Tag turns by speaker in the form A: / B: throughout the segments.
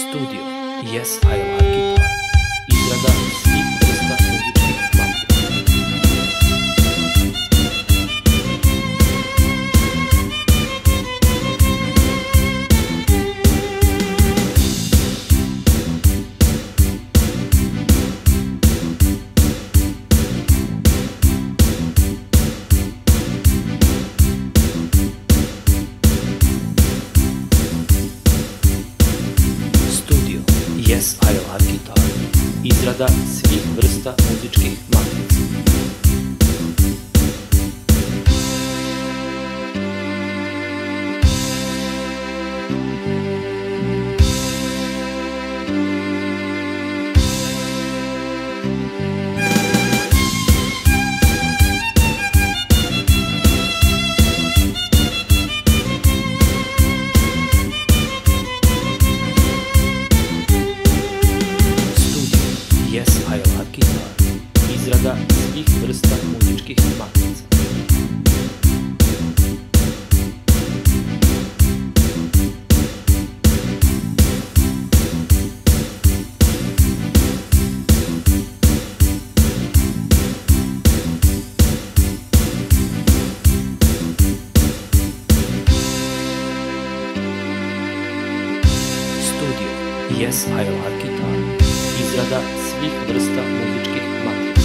A: Studio Yes, I Love Guitar. Izrada svih vrsta muzičkih matrica. Studio Yes, I Love Guitar. Izrada svih vrsta muzičkih matrica. Yes, I Love Guitar. Izrada svih vrsta muzičkih matrica. Studio Yes, I Love Guitar. Izrada svih vrsta muzičkih matrica.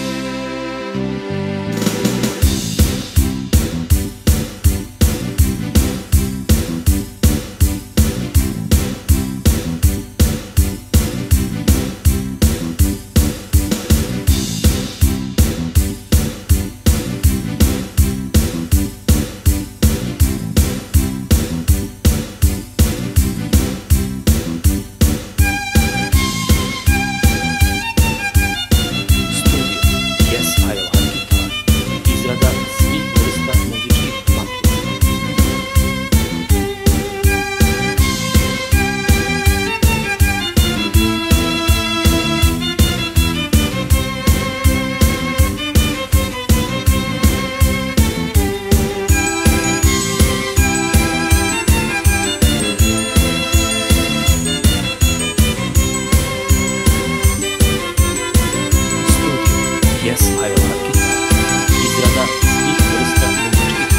A: Yes, I Love Guitar. Izrada svih vrsta muzičkih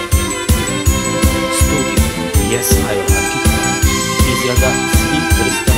A: matrica. Studio Yes, I Love Guitar. Izrada svih vrsta